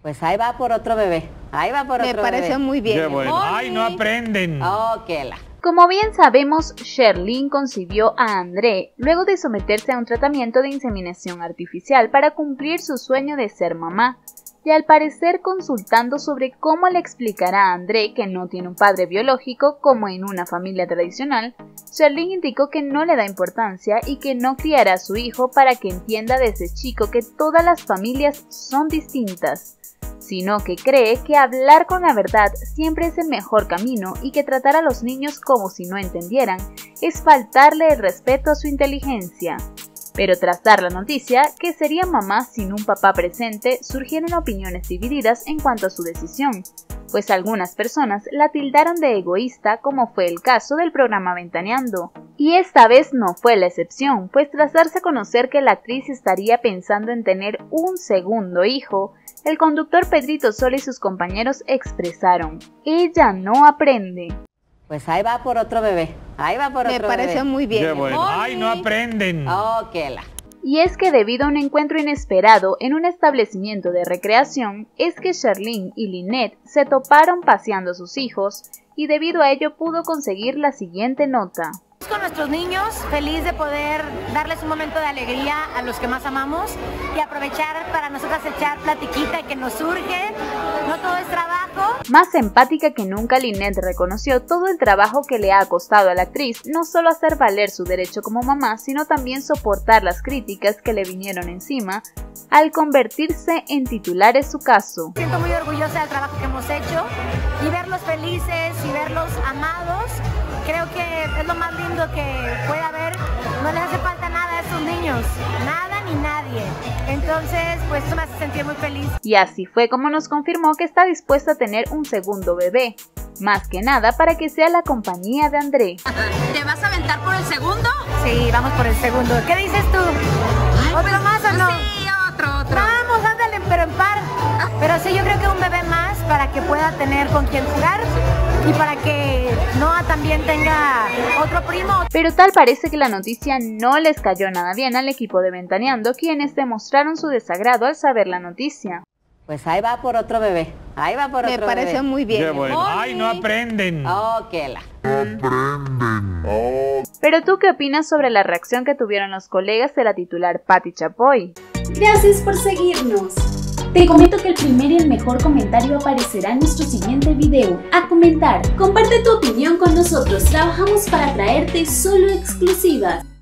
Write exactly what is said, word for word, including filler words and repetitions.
Pues ahí va por otro bebé. Ahí va por Me otro parece bebé. muy bien. Qué bueno. Ay, no aprenden. Oh, qué la. Como bien sabemos, Sherlyn concibió a André luego de someterse a un tratamiento de inseminación artificial para cumplir su sueño de ser mamá. Y al parecer, consultando sobre cómo le explicará a André que no tiene un padre biológico como en una familia tradicional, Sherlyn indicó que no le da importancia y que no criará a su hijo para que entienda desde chico que todas las familias son distintas, sino que cree que hablar con la verdad siempre es el mejor camino y que tratar a los niños como si no entendieran es faltarle el respeto a su inteligencia. Pero tras dar la noticia que sería mamá sin un papá presente, surgieron opiniones divididas en cuanto a su decisión, pues algunas personas la tildaron de egoísta, como fue el caso del programa Ventaneando. Y esta vez no fue la excepción, pues tras darse a conocer que la actriz estaría pensando en tener un segundo hijo, el conductor Pedrito Sola y sus compañeros expresaron: ella no aprende. Pues ahí va por otro bebé. Ahí va por Me otro parece bebé. muy bien. Qué bueno. Ay, no aprenden. Oh, qué la. Y es que debido a un encuentro inesperado en un establecimiento de recreación, es que Sherlyn y Lynette se toparon paseando a sus hijos, y debido a ello pudo conseguir la siguiente nota. Con nuestros niños, feliz de poder darles un momento de alegría a los que más amamos y aprovechar para nosotras echar platiquita que nos surge, no todo es trabajo. Más empática que nunca, Lynette reconoció todo el trabajo que le ha costado a la actriz, no solo hacer valer su derecho como mamá, sino también soportar las críticas que le vinieron encima al convertirse en titular en su caso. Siento muy orgullosa del trabajo que hemos hecho y verlos felices y verlos amados. Creo que es lo más lindo que puede haber, no les hace falta nada a esos niños, nada ni nadie, entonces pues eso me hace sentir muy feliz. Y así fue como nos confirmó que está dispuesta a tener un segundo bebé, más que nada para que sea la compañía de André. ¿Te vas a aventar por el segundo? Sí, vamos por el segundo. ¿Qué dices tú? Ay, ¿Otro pues, más o no? Sí, otro, otro. Vamos, ándale, pero en par. Pero sí, yo creo que un bebé más para que pueda tener con quien jugar y para que Noah también tenga otro primo. Pero tal parece que la noticia no les cayó nada bien al equipo de Ventaneando, quienes demostraron su desagrado al saber la noticia. Pues ahí va por otro bebé. Ahí va por Me otro parece bebé. muy bien. Qué bueno. Ay, no aprenden. Oh, qué la. Pero ¿tú qué opinas sobre la reacción que tuvieron los colegas de la titular Patti Chapoy? Gracias por seguirnos. Te comento que el primer y el mejor comentario aparecerá en nuestro siguiente video. A comentar, comparte tu opinión con nosotros, trabajamos para traerte solo exclusivas.